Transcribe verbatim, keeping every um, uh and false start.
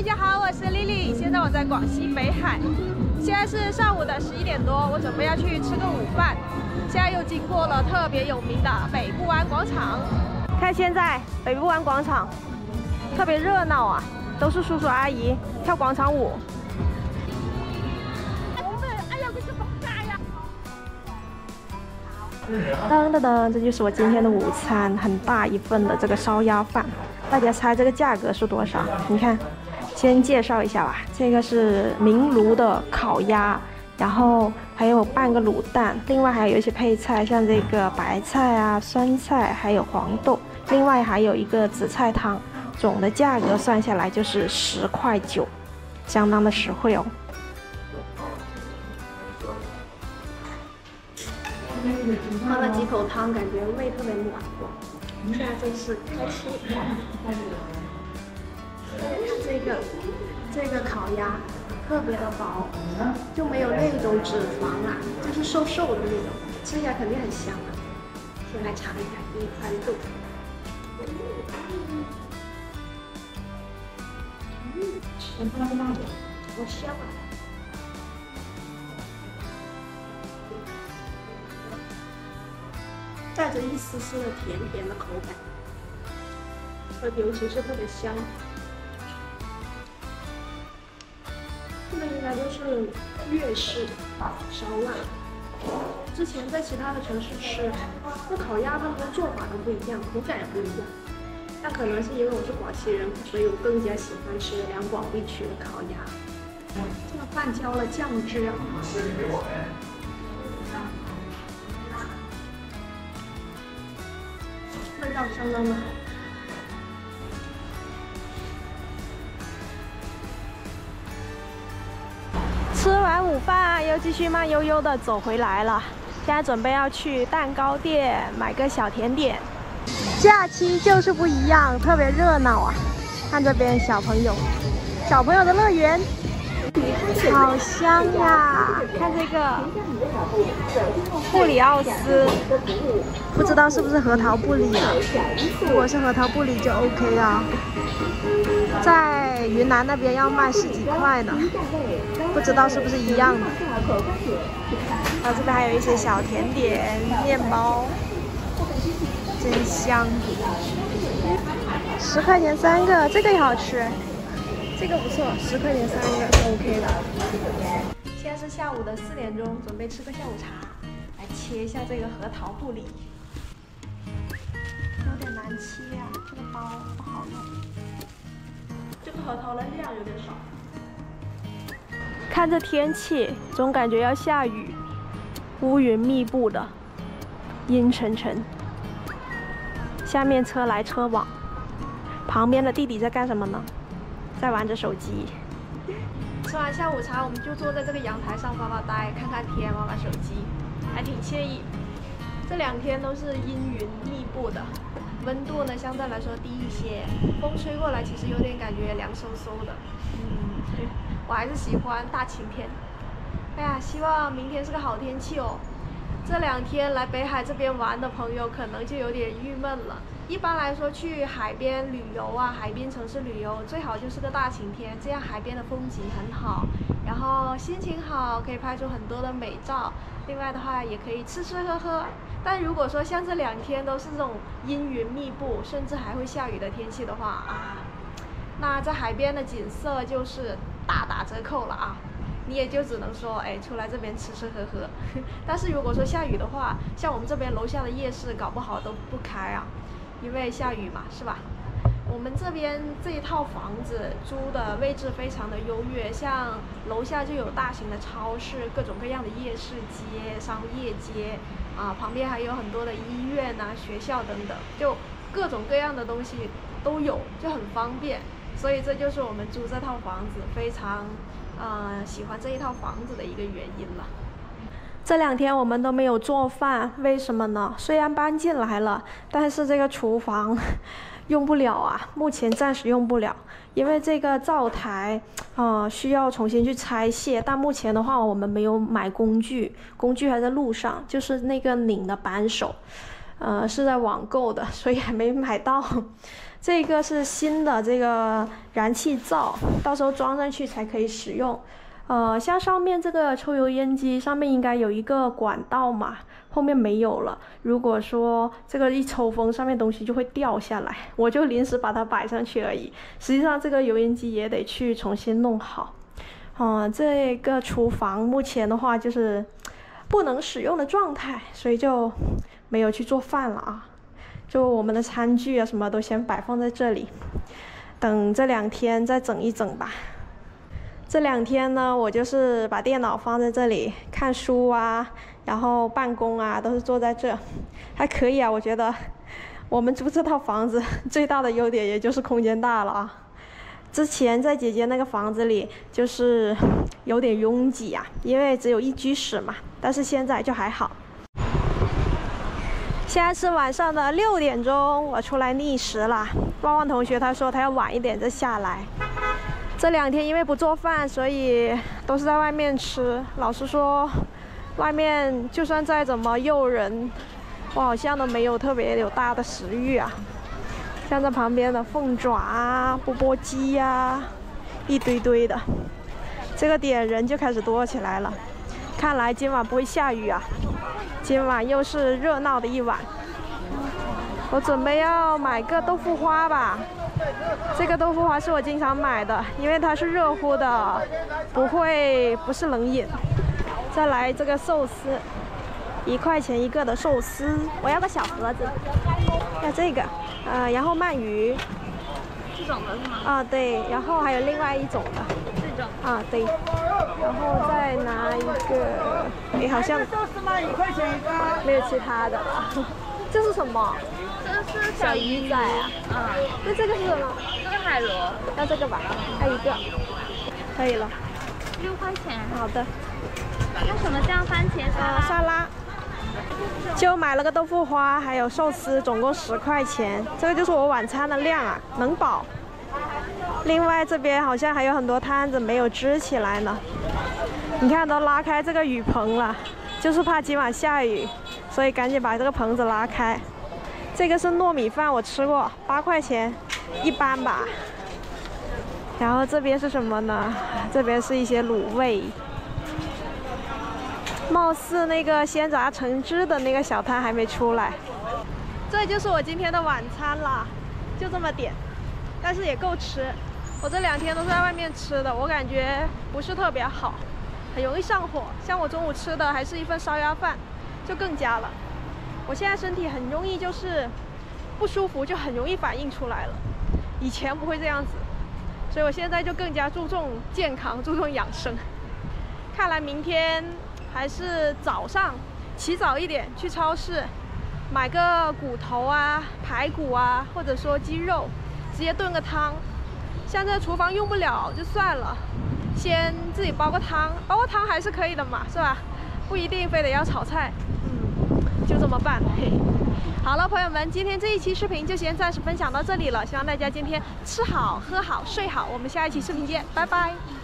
家好，我是丽丽，现在我在广西北海，现在是上午的十一点多，我准备要去吃个午饭。现在又经过了特别有名的北部湾广场，看现在北部湾广场特别热闹啊，都是叔叔阿姨跳广场舞。噔噔噔，这就是我今天的午餐，很大一份的这个烧鸭饭。大家猜这个价格是多少？你看，先介绍一下吧。这个是明炉的烤鸭，然后还有半个卤蛋，另外还有一些配菜，像这个白菜啊、酸菜，还有黄豆，另外还有一个紫菜汤。总的价格算下来就是十块九，相当的实惠哦。喝了几口汤，感觉胃特别暖和。现在真是开吃。这个这个烤鸭特别的薄，就没有那种脂肪啊，就是瘦瘦的那种，吃起来肯定很香啊。先来尝一下这一块肉。嗯，好香啊！带着一丝丝的甜甜的口感，和尤其是特别香。这个应该就是粤式烧腊。之前在其他的城市吃，那烤鸭他们的做法都不一样，口感也不一样。但可能是因为我是广西人，所以我更加喜欢吃两广地区的烤鸭。这个饭浇了酱汁，味道相当的好。吃完午饭又继续慢悠悠的走回来了，现在准备要去蛋糕店买个小甜点。假期就是不一样，特别热闹啊！看这边小朋友，小朋友的乐园，好香呀！看这个布里奥斯，不知道是不是核桃布里啊？如果是核桃布里就 OK 啊。在云南那边要卖十几块呢，不知道是不是一样的。然后这边还有一些小甜点、面包。真香，十块钱三个，这个也好吃，这个不错，十块钱三个 OK 的。现在是下午的四点钟，准备吃个下午茶，来切一下这个核桃布里，有点难切啊，这个刀不好用，这个核桃的量有点少。看这天气，总感觉要下雨，乌云密布的，阴沉沉。下面车来车往，旁边的弟弟在干什么呢？在玩着手机。吃完下午茶，我们就坐在这个阳台上发发呆，看看天，玩玩手机，还挺惬意。这两天都是阴云密布的，温度呢相对来说低一些，风吹过来其实有点感觉凉飕飕的。嗯，我还是喜欢大晴天。哎呀，希望明天是个好天气哦。这两天来北海这边玩的朋友可能就有点郁闷了。一般来说，去海边旅游啊，海滨城市旅游最好就是个大晴天，这样海边的风景很好，然后心情好，可以拍出很多的美照。另外的话，也可以吃吃喝喝。但如果说像这两天都是这种阴云密布，甚至还会下雨的天气的话啊，那在海边的景色就是大打折扣了啊。你也就只能说，哎，出来这边吃吃喝喝。但是如果说下雨的话，像我们这边楼下的夜市，搞不好都不开啊，因为下雨嘛，是吧？我们这边这一套房子租的位置非常的优越，像楼下就有大型的超市，各种各样的夜市街、商业街啊，旁边还有很多的医院啊、学校等等，就各种各样的东西都有，就很方便。所以这就是我们租这套房子非常。呃，喜欢这一套房子的一个原因了。这两天我们都没有做饭，为什么呢？虽然搬进来了，但是这个厨房用不了啊，目前暂时用不了，因为这个灶台呃需要重新去拆卸。但目前的话，我们没有买工具，工具还在路上，就是那个拧的扳手，呃，是在网购的，所以还没买到。 这个是新的这个燃气灶，到时候装上去才可以使用。呃，像上面这个抽油烟机上面应该有一个管道嘛，后面没有了。如果说这个一抽风，上面东西就会掉下来，我就临时把它摆上去而已。实际上这个油烟机也得去重新弄好。嗯、呃，这个厨房目前的话就是不能使用的状态，所以就没有去做饭了啊。就我们的餐具啊什么都先摆放在这里，等这两天再整一整吧。这两天呢，我就是把电脑放在这里看书啊，然后办公啊，都是坐在这，还可以啊。我觉得我们租这套房子最大的优点也就是空间大了啊。之前在姐姐那个房子里就是有点拥挤啊，因为只有一居室嘛，但是现在就还好。现在是晚上的六点钟，我出来觅食了。旺旺同学他说他要晚一点再下来。这两天因为不做饭，所以都是在外面吃。老实说，外面就算再怎么诱人，我好像都没有特别有大的食欲啊。像这旁边的凤爪啊、钵钵鸡呀，一堆堆的。这个点人就开始多起来了，看来今晚不会下雨啊。今晚又是热闹的一晚。我准备要买个豆腐花吧。这个豆腐花是我经常买的，因为它是热乎的，不会不是冷饮。再来这个寿司，一块钱一个的寿司，我要个小盒子。要这个，呃，然后鳗鱼。 这种的是吗？ 啊，对，然后还有另外一种的。 这种。 啊，对。然后再拿一个，哎，好像寿司吗？一块钱一个。 没有其他的了。这是什么？ 这是小鱼仔啊。 嗯。那这个是什么？ 这个海螺。 要这个吧，还有一个。可以了。 六块钱。 好的。 那什么酱番茄沙拉？ 啊，沙拉。就买了个豆腐花，还有寿司，总共十块钱。这个就是我晚餐的量啊，能饱。另外这边好像还有很多摊子没有支起来呢。你看都拉开这个雨棚了，就是怕今晚下雨，所以赶紧把这个棚子拉开。这个是糯米饭，我吃过，八块钱，一般吧。然后这边是什么呢？这边是一些卤味。貌似那个鲜榨橙汁的那个小摊还没出来。这就是我今天的晚餐啦，就这么点，但是也够吃。我这两天都是在外面吃的，我感觉不是特别好，很容易上火。像我中午吃的还是一份烧鸭饭，就更加了。我现在身体很容易就是不舒服，就很容易反应出来了。以前不会这样子，所以我现在就更加注重健康，注重养生。看来明天还是早上起早一点去超市买个骨头啊、排骨啊，或者说鸡肉，直接炖个汤。像这厨房用不了就算了，先自己煲个汤，煲个汤还是可以的嘛，是吧？不一定非得要炒菜，嗯，就这么办。嘿，好了，朋友们，今天这一期视频就先暂时分享到这里了，希望大家今天吃好、喝好、睡好。我们下一期视频见，拜拜。